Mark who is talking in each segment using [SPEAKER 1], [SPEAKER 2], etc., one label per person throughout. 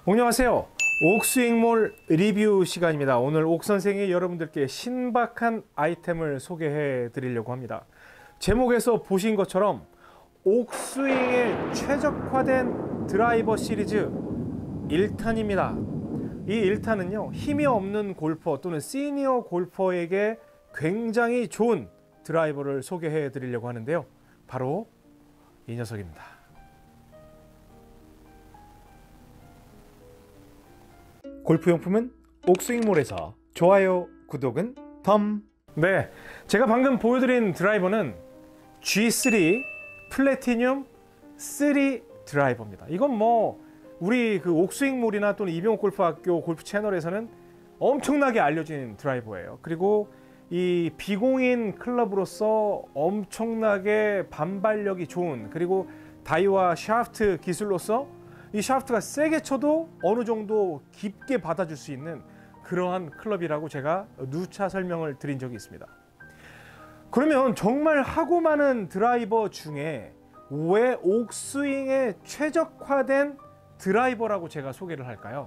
[SPEAKER 1] 안녕하세요. 옥스윙몰 리뷰 시간입니다. 오늘 옥 선생이 여러분들께 신박한 아이템을 소개해 드리려고 합니다. 제목에서 보신 것처럼 옥스윙에 최적화된 드라이버 시리즈 1탄입니다. 이 1탄은요, 힘이 없는 골퍼 또는 시니어 골퍼에게 굉장히 좋은 드라이버를 소개해 드리려고 하는데요. 바로 이 녀석입니다. 골프용품은 옥스윙몰에서 좋아요, 구독은 덤. 네, 제가 방금 보여드린 드라이버는 G3 플래티늄 3 드라이버입니다. 이건 뭐 우리 그 옥스윙몰이나 또는 이병옥 골프학교 골프 채널에서는 엄청나게 알려진 드라이버예요. 그리고 이 비공인 클럽으로서 엄청나게 반발력이 좋은, 그리고 다이와 샤프트 기술로서 이 샤프트가 세게 쳐도 어느 정도 깊게 받아줄 수 있는 그러한 클럽이라고 제가 누차 설명을 드린 적이 있습니다. 그러면 정말 하고 많은 드라이버 중에 왜 옥스윙에 최적화된 드라이버라고 제가 소개를 할까요?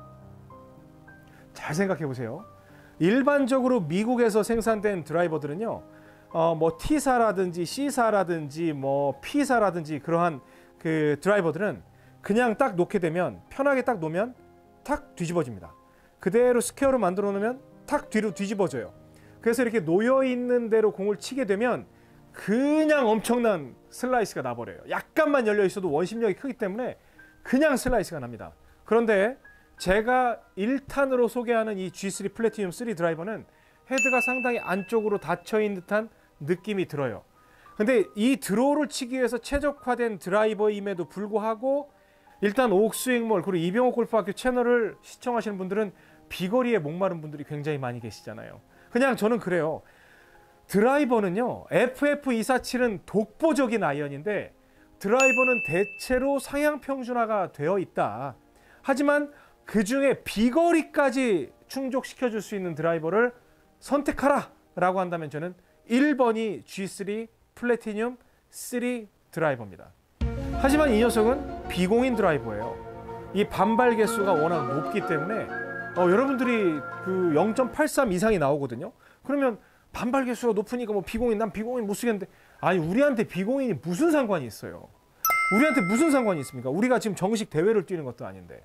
[SPEAKER 1] 잘 생각해 보세요. 일반적으로 미국에서 생산된 드라이버들은요, 뭐 T사라든지 C사라든지 뭐 P사라든지 그러한 그 드라이버들은 그냥 딱 놓게 되면, 편하게 딱 놓으면 탁 뒤집어집니다. 그대로 스퀘어로 만들어 놓으면 탁 뒤로 뒤집어져요. 그래서 이렇게 놓여 있는 대로 공을 치게 되면 그냥 엄청난 슬라이스가 나버려요. 약간만 열려 있어도 원심력이 크기 때문에 그냥 슬라이스가 납니다. 그런데 제가 1탄으로 소개하는 이 G3 플래티늄 3 드라이버는 헤드가 상당히 안쪽으로 닫혀 있는 듯한 느낌이 들어요. 근데 이 드로우를 치기 위해서 최적화된 드라이버임에도 불구하고 일단 옥스윙몰 그리고 이병옥 골프학교 채널을 시청하시는 분들은 비거리에 목마른 분들이 굉장히 많이 계시잖아요. 그냥 저는 그래요. 드라이버는요, FF247은 독보적인 아이언인데 드라이버는 대체로 상향 평준화가 되어 있다. 하지만 그 중에 비거리까지 충족시켜 줄 수 있는 드라이버를 선택하라 라고 한다면 저는 1번이 G3 플래티늄 3 드라이버입니다. 하지만 이 녀석은 비공인 드라이버예요. 이 반발 개수가 워낙 높기 때문에 여러분들이 그 0.83 이상이 나오거든요. 그러면 반발 개수가 높으니까 뭐 비공인, 난 비공인 못 쓰겠는데, 아니 우리한테 비공인이 무슨 상관이 있어요? 우리한테 무슨 상관이 있습니까? 우리가 지금 정식 대회를 뛰는 것도 아닌데.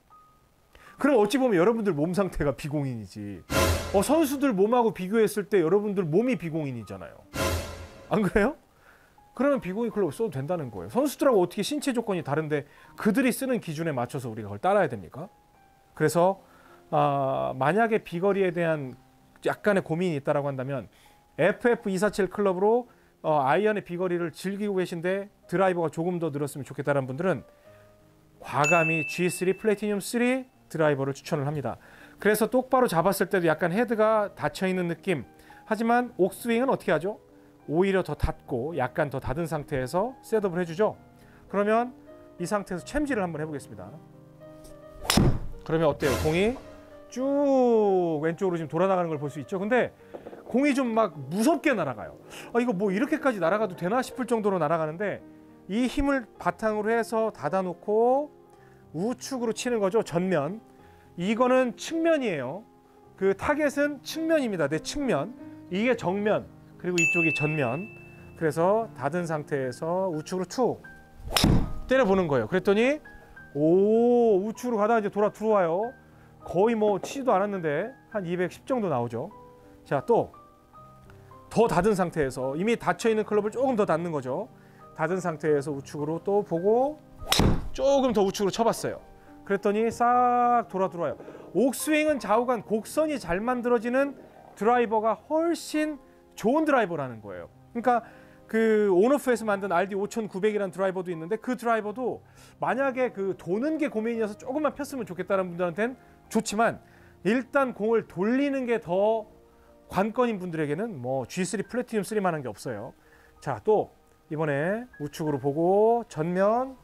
[SPEAKER 1] 그럼 어찌 보면 여러분들 몸 상태가 비공인이지. 선수들 몸하고 비교했을 때 여러분들 몸이 비공인이잖아요. 안 그래요? 그러면 비공인 클럽을 써도 된다는 거예요. 선수들하고 어떻게 신체 조건이 다른데 그들이 쓰는 기준에 맞춰서 우리가 그걸 따라야 됩니까? 그래서 만약에 비거리에 대한 약간의 고민이 있다고 한다면 FF247 클럽으로 아이언의 비거리를 즐기고 계신데 드라이버가 조금 더 늘었으면 좋겠다는 분들은 과감히 G3 플래티늄 3 드라이버를 추천을 합니다. 그래서 똑바로 잡았을 때도 약간 헤드가 닫혀있는 느낌. 하지만 옥스윙은 어떻게 하죠? 오히려 더 닫고 약간 더 닫은 상태에서 셋업을 해주죠. 그러면 이 상태에서 챔질을 한번 해보겠습니다. 그러면 어때요? 공이 쭉 왼쪽으로 지금 돌아나가는 걸 볼 수 있죠. 근데 공이 좀 막 무섭게 날아가요. 이거 뭐 이렇게까지 날아가도 되나 싶을 정도로 날아가는데, 이 힘을 바탕으로 해서 닫아놓고 우측으로 치는 거죠. 전면. 이거는 측면이에요. 그 타겟은 측면입니다. 내 측면. 이게 정면. 그리고 이쪽이 전면. 그래서 닫은 상태에서 우측으로 툭 때려보는 거예요. 그랬더니 우측으로 가다가 이제 들어와요. 거의 뭐 치지도 않았는데 한 210 정도 나오죠. 자, 또 더 닫은 상태에서, 이미 닫혀있는 클럽을 조금 더 닫는 거죠. 닫은 상태에서 우측으로 또 보고 조금 더 우측으로 쳐봤어요. 그랬더니 싹 들어와요. 옥스윙은 좌우간 곡선이 잘 만들어지는 드라이버가 훨씬 좋은 드라이버라는 거예요. 그러니까 그 온오프에서 만든 RD 5900이라는 드라이버도 있는데, 그 드라이버도 만약에 그 도는 게 고민이어서 조금만 폈으면 좋겠다는 분들한테는 좋지만, 일단 공을 돌리는 게 더 관건인 분들에게는 뭐 G3 플래티늄 3만한 게 없어요. 자, 또 이번에 우측으로 보고 전면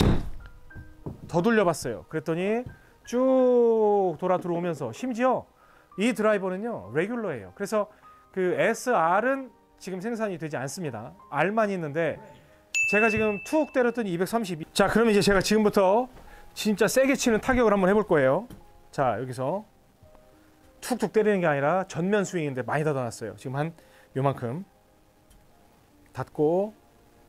[SPEAKER 1] 더 돌려봤어요. 그랬더니 쭉 돌아 들어오면서, 심지어 이 드라이버는요 레귤러예요. 그래서 그 SR은 지금 생산이 되지 않습니다. R만 있는데 제가 지금 툭 때렸더니 232. 자, 그러면 이제 제가 지금부터 진짜 세게 치는 타격을 한번 해볼 거예요. 자, 여기서 툭툭 때리는 게 아니라 전면 스윙인데 많이 닫아놨어요. 지금 한 요만큼 닫고.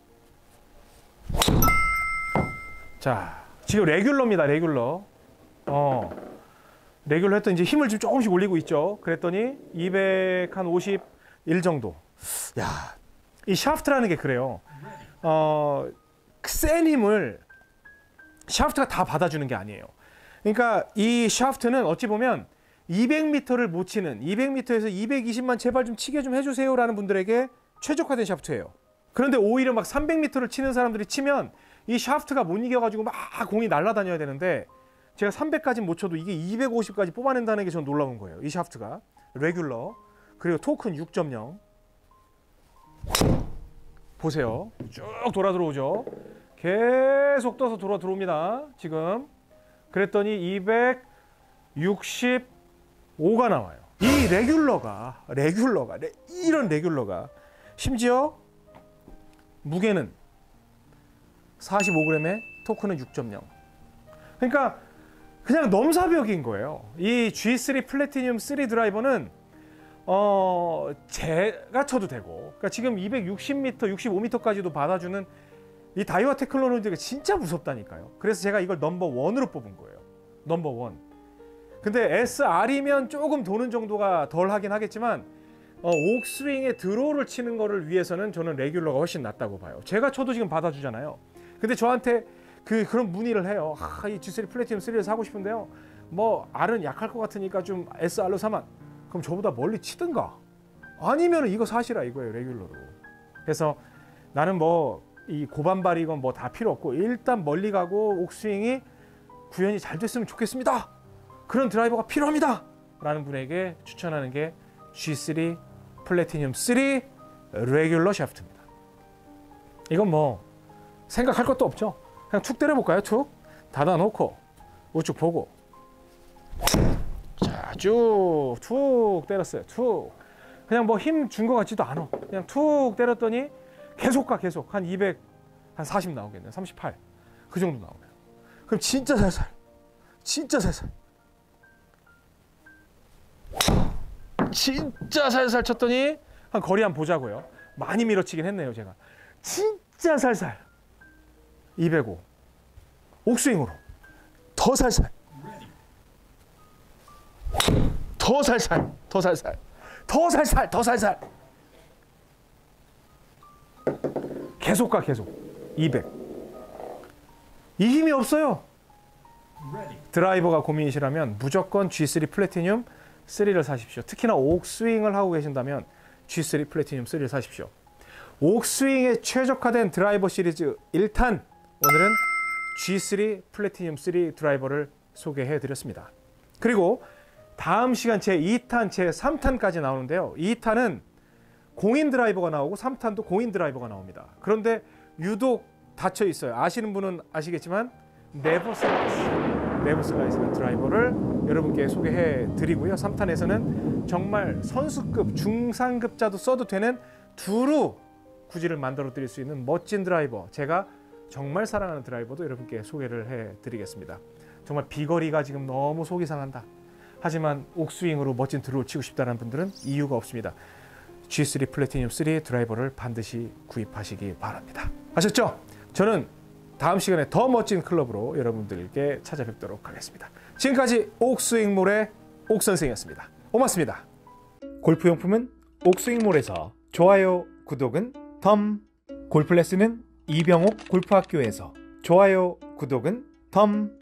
[SPEAKER 1] 자, 지금 레귤러입니다. 레귤러. 레귤러 했더니 이제 힘을 좀 조금씩 올리고 있죠. 그랬더니 251 정도. 야, 이 샤프트라는 게 그래요. 센 힘을 샤프트가 다 받아주는 게 아니에요. 그러니까 이 샤프트는 어찌 보면 200m를 못 치는, 200m에서 220만 제발 좀 치게 좀 해주세요 라는 분들에게 최적화된 샤프트예요. 그런데 오히려 막 300m를 치는 사람들이 치면 이 샤프트가 못 이겨가지고 막 공이 날아다녀야 되는데, 제가 300까지 못 쳐도 이게 250까지 뽑아낸다는 게 전 놀라운 거예요. 이 샤프트가. 레귤러. 그리고 토크는 6.0. 보세요. 쭉 돌아 들어오죠. 계속 떠서 돌아 들어옵니다. 지금. 그랬더니 265가 나와요. 이 레귤러가 이런 레귤러가 심지어 무게는 45g에 토크는 6.0. 그러니까 그냥 넘사벽인 거예요. 이 G3 플래티늄 3 드라이버는 제가 쳐도 되고, 그러니까 지금 260m, 65m까지도 받아주는 이 다이와 테크놀로지가 진짜 무섭다니까요. 그래서 제가 이걸 넘버1으로 뽑은 거예요. 넘버1. 근데 SR이면 조금 도는 정도가 덜 하긴 하겠지만 옥스윙에 드로우를 치는 거를 위해서는 저는 레귤러가 훨씬 낫다고 봐요. 제가 쳐도 지금 받아주잖아요. 근데 저한테 그런 문의를 해요. 이 G3 플래티넘 3를 사고 싶은데요, 뭐 R은 약할 것 같으니까 좀 SR로 사면, 그럼 저보다 멀리 치든가 아니면 이거 사시라 이거예요, 레귤러로. 그래서 나는 뭐 이 고반발이건 뭐 다 필요 없고 일단 멀리 가고 옥스윙이 구현이 잘 됐으면 좋겠습니다, 그런 드라이버가 필요합니다 라는 분에게 추천하는 게 G3 플래티넘 3 레귤러 샤프트입니다. 이건 뭐 생각할 것도 없죠. 그냥 툭 때려볼까요? 툭 닫아놓고 우측 보고, 자, 쭉 툭 때렸어요. 툭. 그냥 뭐 힘 준 것 같지도 않아. 그냥 툭 때렸더니 계속 가. 계속 한 240 나오겠네요. 38 그 정도 나오네요. 그럼 진짜 살살, 진짜 살살, 진짜 살살 쳤더니 한 거리 한번 보자고요. 많이 밀어치긴 했네요. 제가 진짜 살살 205 옥스윙으로 더 살살, 더 살살, 더 살살, 더 살살, 더 살살, 계속 가. 계속 200. 이 힘이 없어요. 드라이버가 고민이시라면 무조건 G3 플래티늄 3를 사십시오. 특히나 옥스윙을 하고 계신다면 G3 플래티늄 3를 사십시오. 옥스윙에 최적화된 드라이버 시리즈 1탄, 오늘은 G3 플래티늄 3 드라이버를 소개해 드렸습니다. 그리고 다음 시간 제 2탄, 제 3탄까지 나오는데요. 2탄은 공인 드라이버가 나오고 3탄도 공인 드라이버가 나옵니다. 그런데 유독 닫혀 있어요. 아시는 분은 아시겠지만 네버 슬라이스라는 드라이버를 여러분께 소개해 드리고요. 3탄에서는 정말 선수급, 중상급자도 써도 되는 두루 구질을 만들어 드릴 수 있는 멋진 드라이버, 제가 정말 사랑하는 드라이버도 여러분께 소개를 해 드리겠습니다. 정말 비거리가 지금 너무 속이 상한다, 하지만 옥스윙으로 멋진 드로우를 치고 싶다는 분들은 이유가 없습니다. G3 플래티늄 3 드라이버를 반드시 구입하시기 바랍니다. 아셨죠? 저는 다음 시간에 더 멋진 클럽으로 여러분들께 찾아뵙도록 하겠습니다. 지금까지 옥스윙몰의 옥선생이었습니다. 고맙습니다. 골프용품은 옥스윙몰에서, 좋아요, 구독은 덤, 골프레슨은 이병옥 골프학교에서, 좋아요, 구독은 덤.